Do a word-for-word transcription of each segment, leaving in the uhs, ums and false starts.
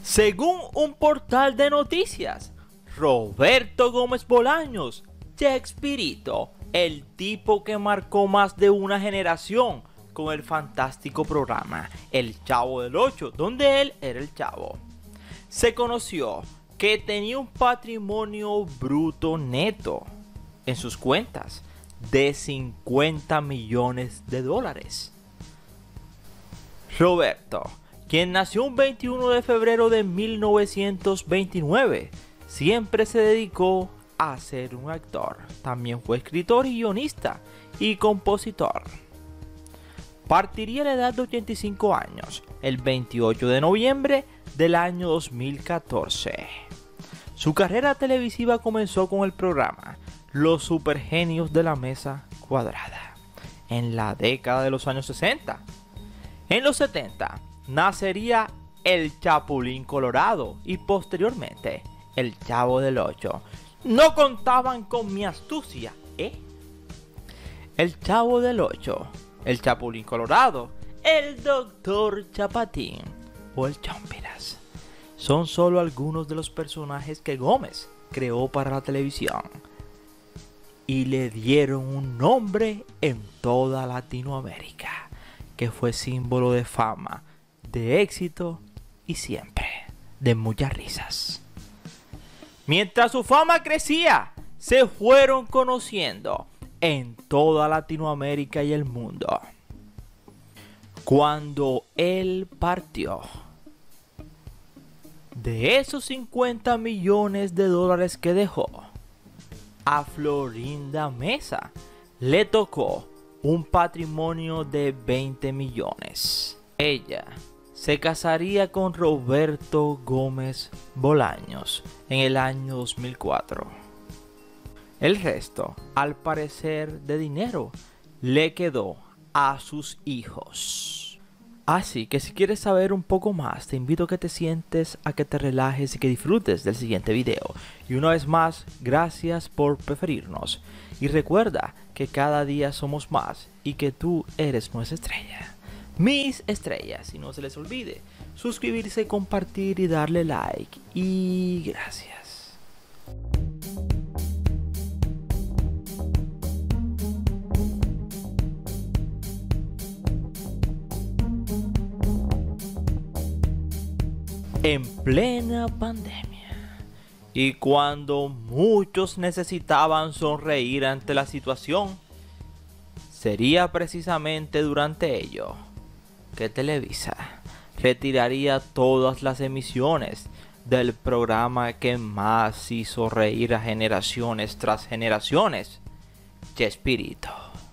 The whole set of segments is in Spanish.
Según un portal de noticias, Roberto Gómez Bolaños, Chespirito, el tipo que marcó más de una generación con el fantástico programa El Chavo del Ocho, donde él era el chavo, se conoció que tenía un patrimonio bruto neto en sus cuentas de cincuenta millones de dólares. Roberto, quien nació un veintiuno de febrero de mil novecientos veintinueve, siempre se dedicó a ser un actor. También fue escritor y guionista y compositor. Partiría a la edad de ochenta y cinco años el veintiocho de noviembre del año dos mil catorce. Su carrera televisiva comenzó con el programa Los Supergenios de la Mesa Cuadrada en la década de los años sesenta. En los setenta nacería El Chapulín Colorado y posteriormente El Chavo del Ocho. No contaban con mi astucia, ¿eh? El Chavo del Ocho, El Chapulín Colorado, El Doctor Chapatín o El Chompiras son solo algunos de los personajes que Gómez creó para la televisión y le dieron un nombre en toda Latinoamérica, que fue símbolo de fama, de éxito y siempre de muchas risas. Mientras su fama crecía, se fueron conociendo en toda Latinoamérica y el mundo. Cuando él partió, de esos cincuenta millones de dólares que dejó, a Florinda Mesa le tocó un patrimonio de veinte millones. Ella se casaría con Roberto Gómez Bolaños en el año dos mil cuatro. El resto, al parecer de dinero, le quedó a sus hijos. Así que si quieres saber un poco más, te invito a que te sientes, a que te relajes y que disfrutes del siguiente video. Y una vez más, gracias por preferirnos. Y recuerda que cada día somos más y que tú eres nuestra estrella. Mis estrellas, y no se les olvide suscribirse, compartir y darle like. Y gracias. En plena pandemia y cuando muchos necesitaban sonreír ante la situación, sería precisamente durante ello que Televisa retiraría todas las emisiones del programa que más hizo reír a generaciones tras generaciones, Chespirito.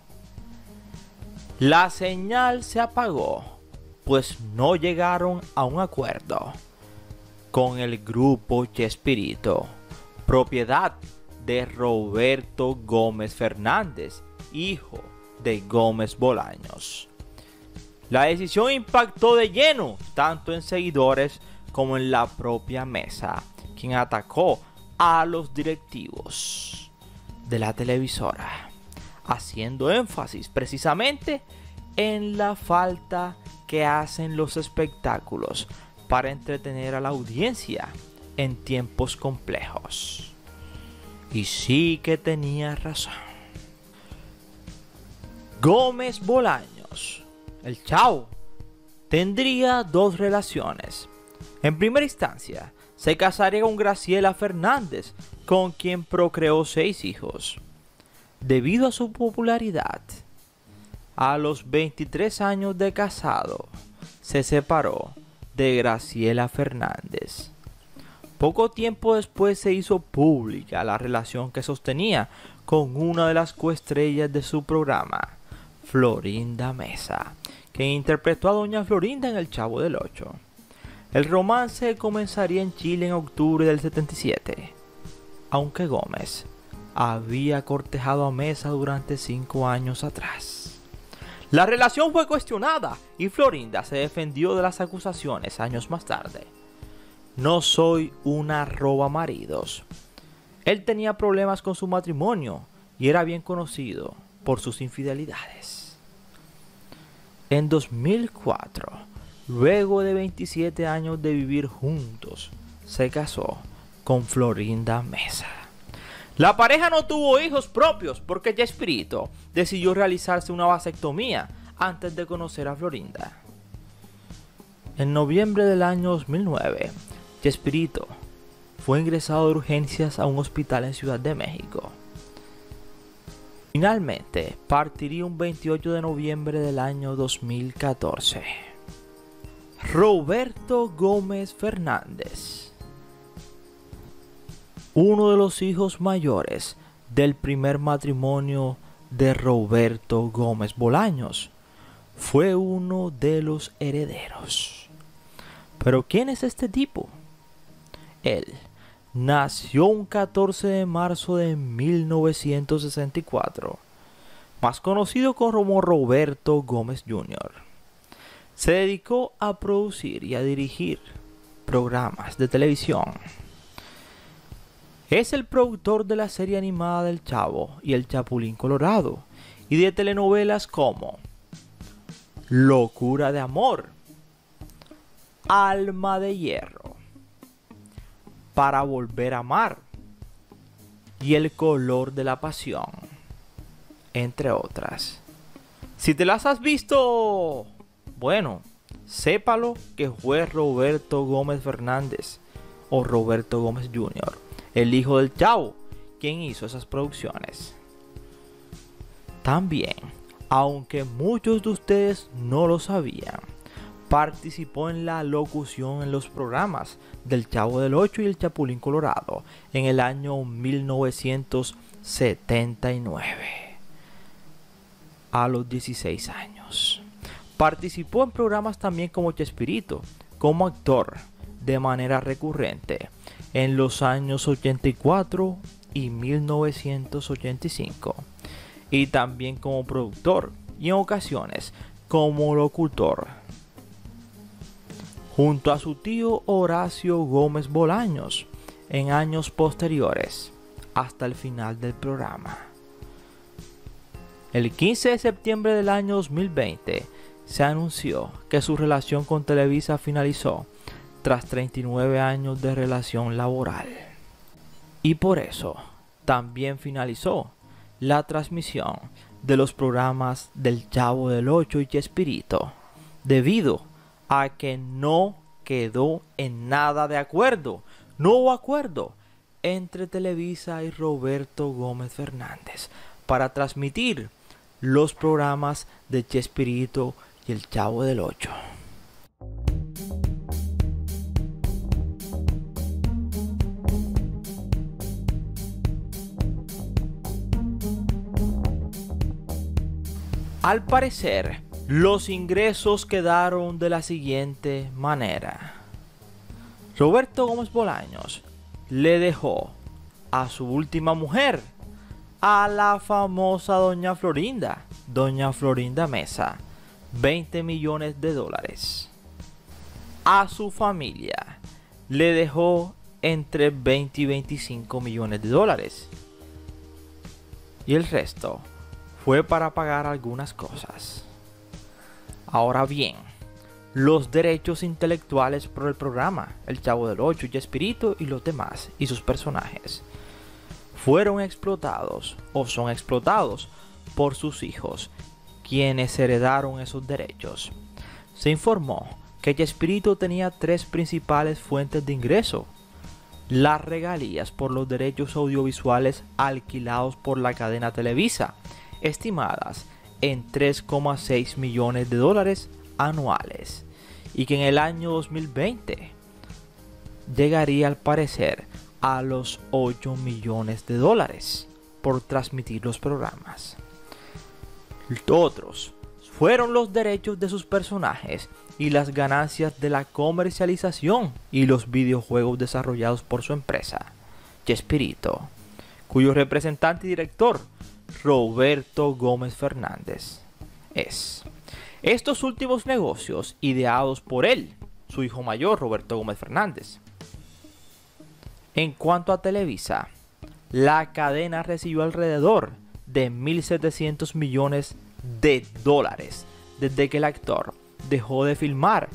La señal se apagó, pues no llegaron a un acuerdo con el grupo Chespirito, propiedad de Roberto Gómez Fernández, hijo de Gómez Bolaños. La decisión impactó de lleno tanto en seguidores como en la propia Mesa, quien atacó a los directivos de la televisora, haciendo énfasis precisamente en la falta que hacen los espectáculos para entretener a la audiencia en tiempos complejos. Y sí que tenía razón. Gómez Bolaños, el Chavo, tendría dos relaciones. En primera instancia, se casaría con Graciela Fernández, con quien procreó seis hijos. Debido a su popularidad, a los veintitrés años de casado, se separó de Graciela Fernández. Poco tiempo después se hizo pública la relación que sostenía con una de las coestrellas de su programa, Florinda Mesa, quien interpretó a Doña Florinda en El Chavo del Ocho. El romance comenzaría en Chile en octubre del setenta y siete, aunque Gómez había cortejado a Mesa durante cinco años atrás. La relación fue cuestionada y Florinda se defendió de las acusaciones años más tarde. No soy una roba maridos. Él tenía problemas con su matrimonio y era bien conocido por sus infidelidades. En dos mil cuatro, luego de veintisiete años de vivir juntos, se casó con Florinda Mesa. La pareja no tuvo hijos propios porque Chespirito decidió realizarse una vasectomía antes de conocer a Florinda. En noviembre del año dos mil nueve, Chespirito fue ingresado de urgencias a un hospital en Ciudad de México. Finalmente, partiría un veintiocho de noviembre del año dos mil catorce. Roberto Gómez Fernández, uno de los hijos mayores del primer matrimonio de Roberto Gómez Bolaños, fue uno de los herederos. Pero ¿quién es este tipo? Él nació un catorce de marzo de mil novecientos sesenta y cuatro, más conocido como Roberto Gómez junior Se dedicó a producir y a dirigir programas de televisión. Es el productor de la serie animada del Chavo y el Chapulín Colorado y de telenovelas como Locura de Amor, Alma de Hierro, Para Volver a Amar y El Color de la Pasión, entre otras. Si te las has visto, bueno, sépalo que fue Roberto Gómez Fernández o Roberto Gómez junior, el hijo del Chavo, quien hizo esas producciones. También, aunque muchos de ustedes no lo sabían, participó en la locución en los programas del Chavo del Ocho y el Chapulín Colorado en el año mil novecientos setenta y nueve, a los dieciséis años. Participó en programas también como Chespirito, como actor, de manera recurrente, en los años ochenta y cuatro y mil novecientos ochenta y cinco, y también como productor y en ocasiones como locutor, junto a su tío Horacio Gómez Bolaños en años posteriores hasta el final del programa. El quince de septiembre del año dos mil veinte se anunció que su relación con Televisa finalizó tras treinta y nueve años de relación laboral. Y por eso también finalizó la transmisión de los programas del Chavo del Ocho y Chespirito, debido a que no quedó en nada de acuerdo, no hubo acuerdo entre Televisa y Roberto Gómez Fernández para transmitir los programas de Chespirito y el Chavo del Ocho. Al parecer, los ingresos quedaron de la siguiente manera. Roberto Gómez Bolaños le dejó a su última mujer, a la famosa doña Florinda, doña Florinda Mesa, veinte millones de dólares. A su familia le dejó entre veinte y veinticinco millones de dólares. Y el resto fue para pagar algunas cosas. Ahora bien, los derechos intelectuales por el programa El Chavo del Ocho y Chespirito y los demás y sus personajes fueron explotados o son explotados por sus hijos, quienes heredaron esos derechos. Se informó que Chespirito tenía tres principales fuentes de ingreso: las regalías por los derechos audiovisuales alquilados por la cadena Televisa, estimadas en tres coma seis millones de dólares anuales, y que en el año dos mil veinte llegaría al parecer a los ocho millones de dólares por transmitir los programas. Otros fueron los derechos de sus personajes y las ganancias de la comercialización y los videojuegos desarrollados por su empresa, Chespirito, cuyo representante y director, Roberto Gómez Fernández, es. Estos últimos negocios ideados por él, su hijo mayor, Roberto Gómez Fernández. En cuanto a Televisa, la cadena recibió alrededor de mil setecientos millones de dólares desde que el actor dejó de filmar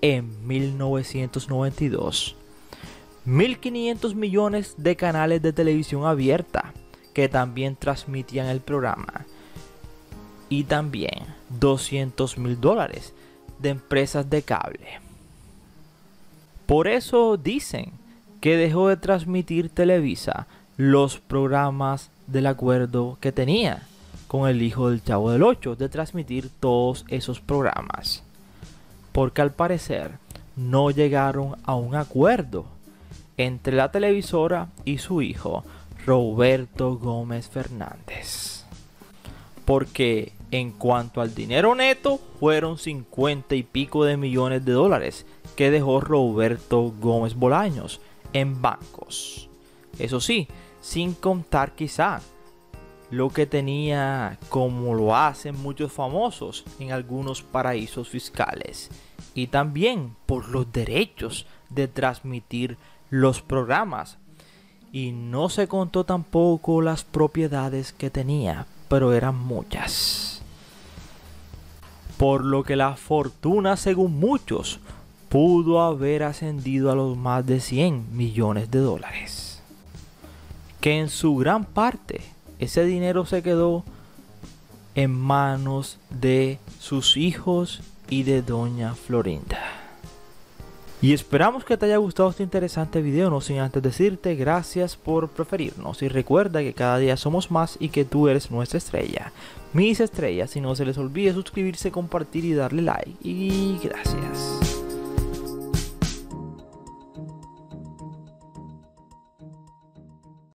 en mil novecientos noventa y dos. mil quinientos millones de canales de televisión abierta que también transmitían el programa. Y también doscientos mil dólares de empresas de cable. Por eso dicen que dejó de transmitir Televisa los programas del acuerdo que tenía con el hijo del Chavo del Ocho de transmitir todos esos programas. Porque al parecer no llegaron a un acuerdo entre la televisora y su hijo Roberto Gómez Fernández. Porque en cuanto al dinero neto, fueron cincuenta y pico de millones de dólares que dejó Roberto Gómez Bolaños en bancos. Eso sí, sin contar quizá lo que tenía, como lo hacen muchos famosos, en algunos paraísos fiscales. Y también por los derechos de transmitir los programas. Y no se contó tampoco las propiedades que tenía, pero eran muchas. Por lo que la fortuna, según muchos, pudo haber ascendido a los más de cien millones de dólares. Que en su gran parte ese dinero se quedó en manos de sus hijos y de doña Florinda. Y esperamos que te haya gustado este interesante video, no sin antes decirte gracias por preferirnos. Y recuerda que cada día somos más y que tú eres nuestra estrella. Mis estrellas, y no se les olvide suscribirse, compartir y darle like. Y gracias.